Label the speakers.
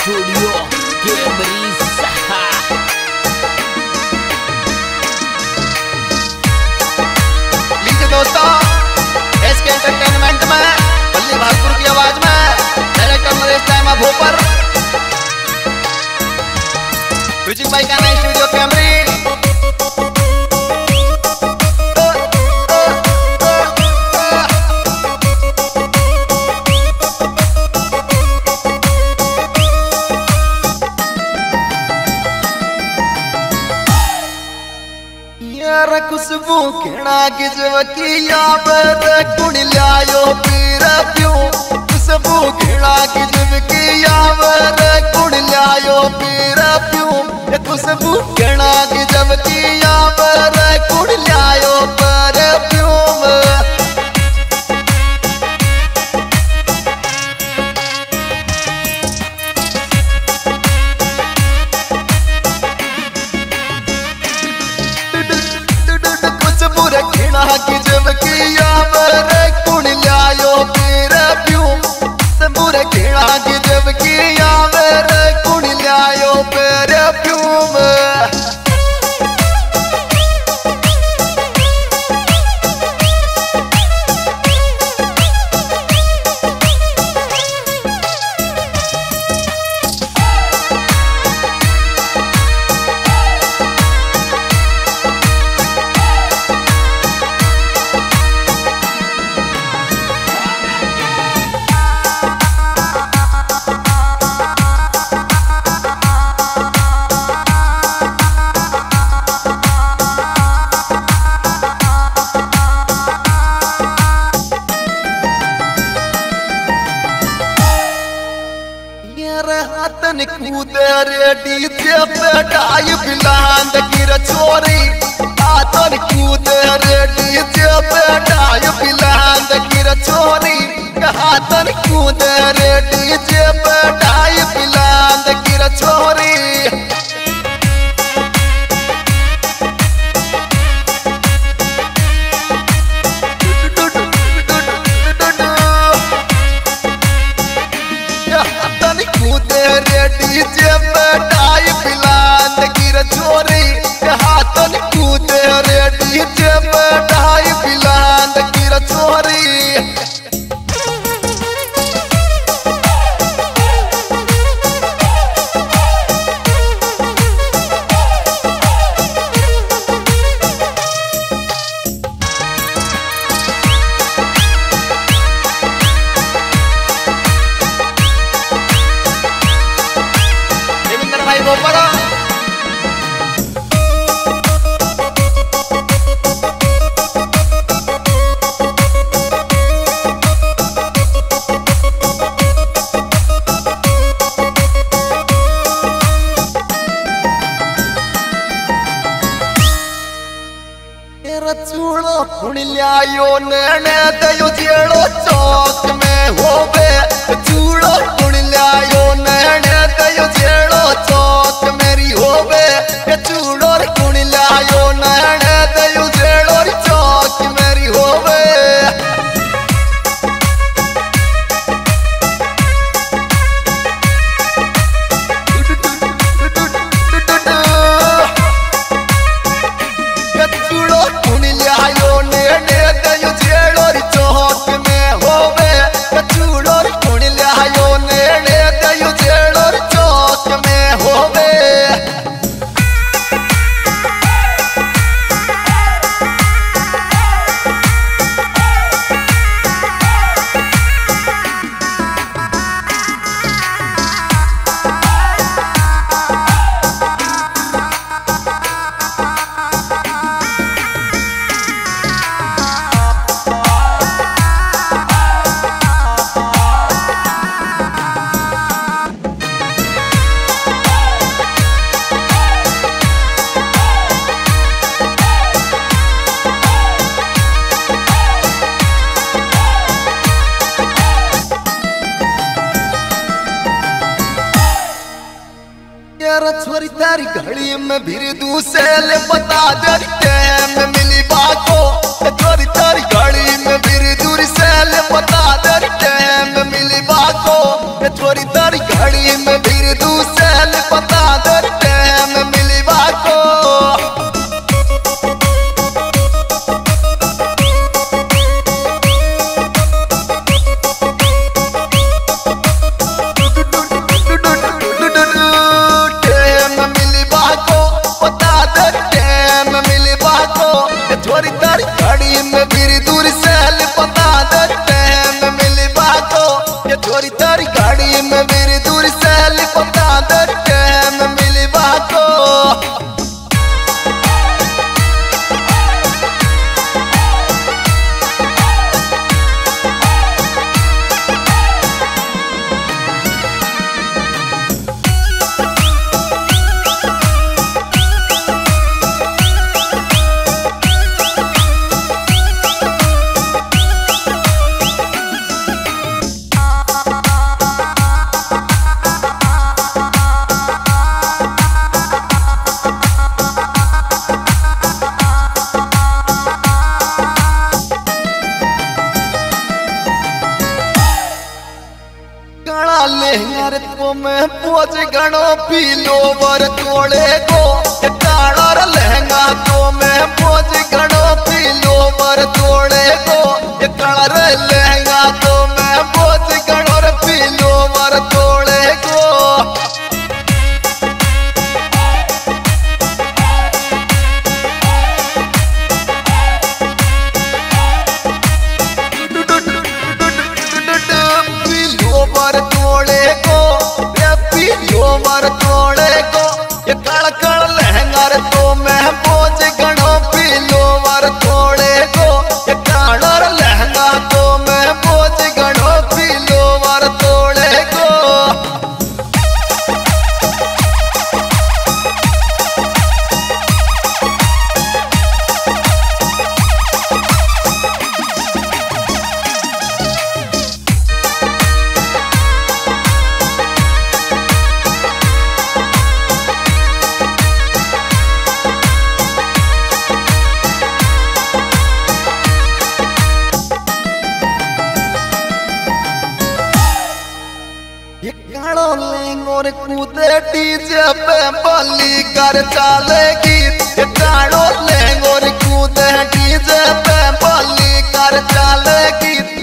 Speaker 1: Studio कैमरीज।
Speaker 2: लीजिए दोस्तों, SK entertainment में बल्ली भागपुर की आवाज में डायरेक्टर नरेश दामा भोपर, म्यूजिक बाई का नया स्टूडियो कैमरी। खुशबू खेड़ा गिजवकी याबर कुण लायो पीर प्यो, खुशबू खेड़ा गिजवकी याबर कुण लायो पीर प्यो, खुशबू खेड़ा गिजवकी याबर कुण लायो पर प्यो। की जब की यावर कुण लायो पीर प्यो, सबूर खेड़ा की जब की यावर कुण लायो पीर प्यो। हाथन कूदर डीजे पे डाई बिलांद गिर चोरी, हाथन कूदर डीजे पे डाई बिलांद गिर चोरी, हाथन कूदर डीजे पे डाई बिलांद गिर चोरी। डीजे पे डाई बिलांद गिर चोरी, हाथन कूदे रे डीजे पे डाई बिलांद गिर चोरी। चूड़ो कुण लायो नैने दयो जेड़ो चौक में होवे, चूड़ो कुण लायो नैने दयो जेड़ो चौक मेरी होवे, चूड़ो कुण लायो नैने दयो जेड़ो चौक मेरी होवे। छोरी तारी घड़ी में फिर दूसरे बता दे टाइम मिली बाको, छोरी तारी घड़ी में फिर दूर से बता दे टाइम मिली बाको, छोरी तारी घड़ी में फिर यार तो मैं पोज गणो पीलो वर तोड़े को काला लहंगा तो मैं पोज गणो पीलो वर तोड़े को काला लहंगा तो मैं पोज गणो पीलो वर तोड़े को वर तोड़े को पीलो वर तोड़े को ये काला काला लहंगा रे तो मैं पोज गणो पीलो वर तोड़े को ये काला लहंगा तो मैं पोज गणो पीलो वर तोड़े को कालो लेंगोर कूदे डीजे पे बली कर चालेगी कालो लेंगोर कूदे डीजे पे बली कर चालेगी